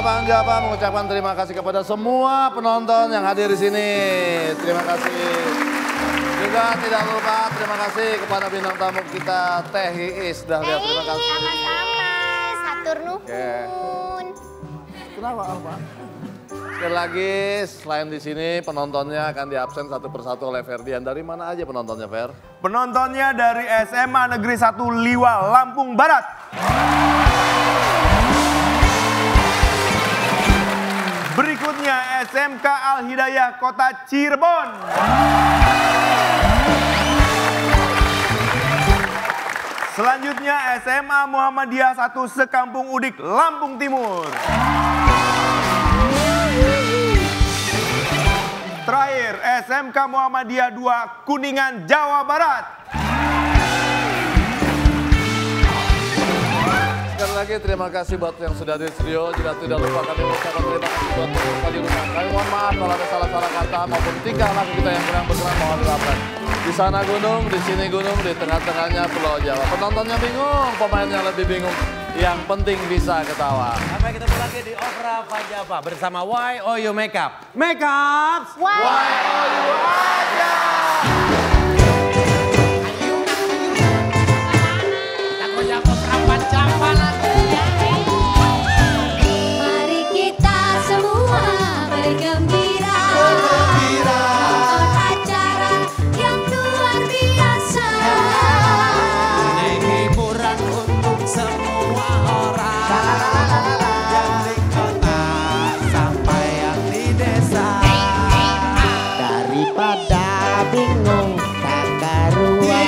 Bang Java mengucapkan terima kasih kepada semua penonton yang hadir di sini. Terima kasih. Juga tidak lupa terima kasih kepada bintang tamu kita Teh Iis Dahlia. Terima kasih. Sama-sama. Satur nuhun. Kenapa Pak? Sekali lagi, selain di sini penontonnya akan diabsen satu persatu oleh Ferdian. Dari mana aja penontonnya, Fer? Penontonnya dari SMA Negeri 1 Liwa, Lampung Barat. Berikutnya SMK Al Hidayah Kota Cirebon. Selanjutnya SMA Muhammadiyah 1 Sekampung Udik, Lampung Timur. Terakhir SMK Muhammadiyah 2 Kuningan, Jawa Barat. Sekali lagi terima kasih buat yang sudah di studio. Juga tidak lupa kami mengucapkan terima kasih buat pemirsa di rumah. Kami mohon maaf kalau ada salah-salah kata maupun tingkah laku kita yang kurang berkenan, mohon dimaafkan. Di sana gunung, di sini gunung, di tengah-tengahnya Pulau Jawa. Penontonnya bingung, pemainnya lebih bingung. Yang penting bisa ketawa. Sampai ketemu lagi di Opera Fajava bersama Why Oh You Makeup. Makeup. Why Oh You Mari kita semua bergembira. Nonton acara yang luar biasa. Ini hiburan untuk semua orang. Yang di kota sampai yang di desa. Daripada bingung tak karuan,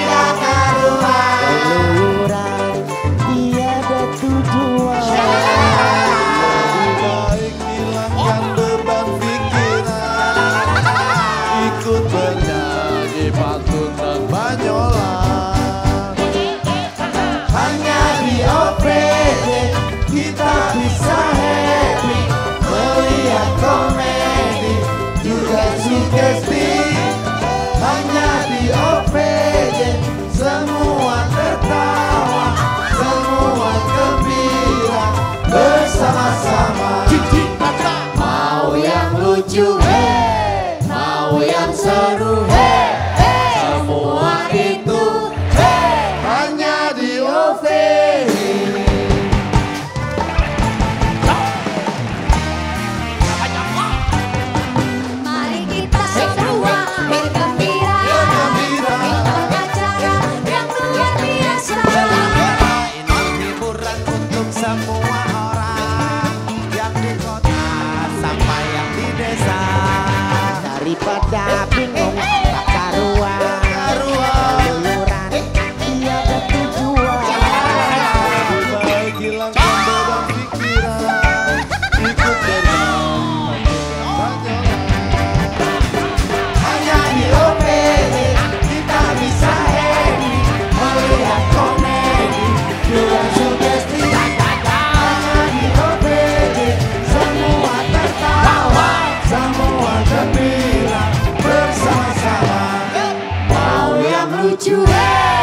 keluran tiada tujuan. Lebih baik hilangkan beban pikiran. Ikut bernyanyi pantun dan banyolan. Hanya di OPD kita bisa happy, melihat komedi juga sugesti. Hanya di OPD semua tertawa, semua gembira bersama-sama. Mau yang lucu, mau yang seru, semua itu hanya di OPD. Mari kita semua bergembira. Nonton acara yang luar biasa. Ini hiburan untuk semua orang. Yang di kota sampai yang di desa. Daripada bingung tak karuan, keluran tiada tujuan. Lebih baik hilangkan beban pikiran. Ikut bernyanyi banyolan. Hanya di OPD kita bisa happy, melihat komedi juga sugesti. Hanya di OPD semua tertawa, semua gembira bersama-sama. Mau yang lucu,